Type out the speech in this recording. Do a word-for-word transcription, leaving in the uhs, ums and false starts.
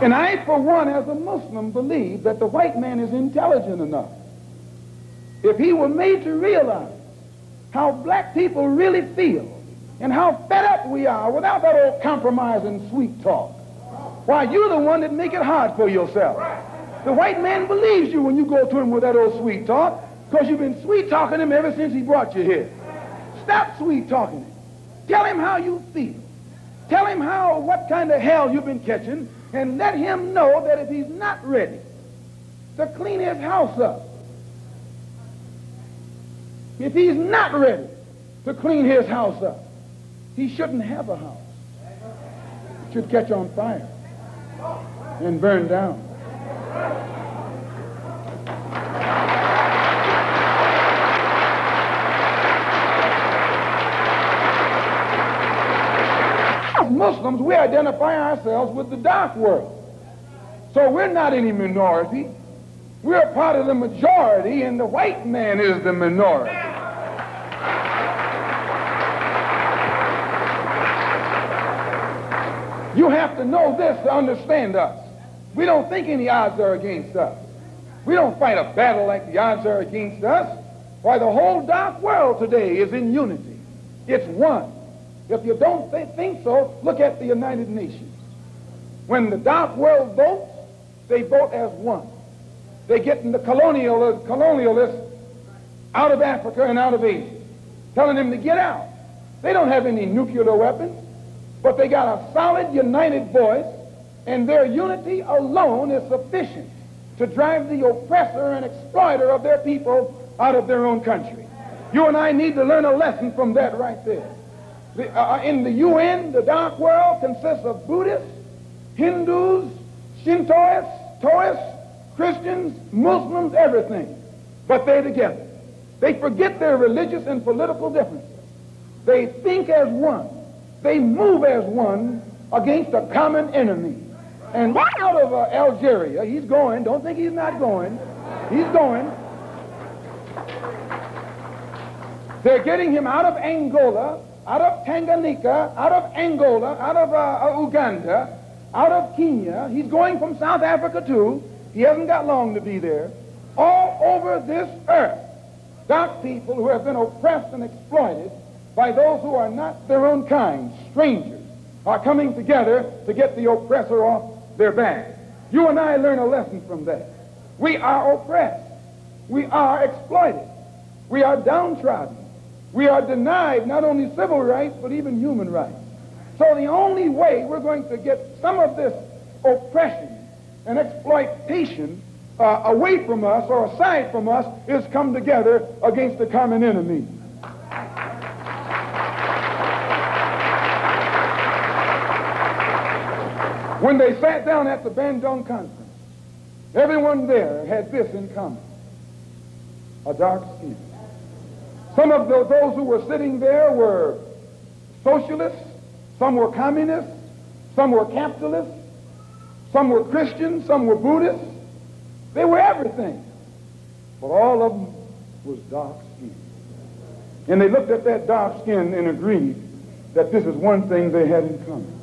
And I, for one, as a Muslim, believe that the white man is intelligent enough. If he were made to realize how black people really feel and how fed up we are without that old compromise and sweet talk, why, you're the one that make it hard for yourself. The white man believes you when you go to him with that old sweet talk, because you've been sweet talking him ever since he brought you here. Stop sweet talking him. Tell him how you feel. Tell him how, what kind of hell you've been catching, and let him know that if he's not ready to clean his house up, if he's not ready to clean his house up, he shouldn't have a house. It should catch on fire and burn down. As Muslims, we identify ourselves with the dark world. So we're not any minority. We're part of the majority, and the white man is the minority. You have to know this to understand us. We don't think any odds are against us. We don't fight a battle like the odds are against us. Why, the whole dark world today is in unity. It's one. If you don't th think so, look at the United Nations. When the dark world votes, they vote as one. They get in the colonial, colonialists out of Africa and out of Asia, telling them to get out. They don't have any nuclear weapons, but they got a solid, united voice, and their unity alone is sufficient to drive the oppressor and exploiter of their people out of their own country. You and I need to learn a lesson from that right there. The, uh, in the U N, the dark world consists of Buddhists, Hindus, Shintoists, Taoists, Christians, Muslims, everything. But they're together. They forget their religious and political differences. They think as one. They move as one against a common enemy. And right out of uh, Algeria, he's going. Don't think he's not going. He's going. They're getting him out of Angola, out of Tanganyika, out of Angola, out of uh, Uganda, out of Kenya. He's going from South Africa too. He hasn't got long to be there. All over this earth, dark people who have been oppressed and exploited by those who are not their own kind, strangers, are coming together to get the oppressor off their back. You and I learn a lesson from that. We are oppressed. We are exploited. We are downtrodden. We are denied not only civil rights, but even human rights. So the only way we're going to get some of this oppression and exploitation uh, away from us or aside from us is come together against the common enemy. When they sat down at the Bandung Conference, everyone there had this in common: a dark skin. Some of the, those who were sitting there were socialists, some were communists, some were capitalists, some were Christians, some were Buddhists. They were everything. But all of them was dark skin. And they looked at that dark skin and agreed that this is one thing they had in common.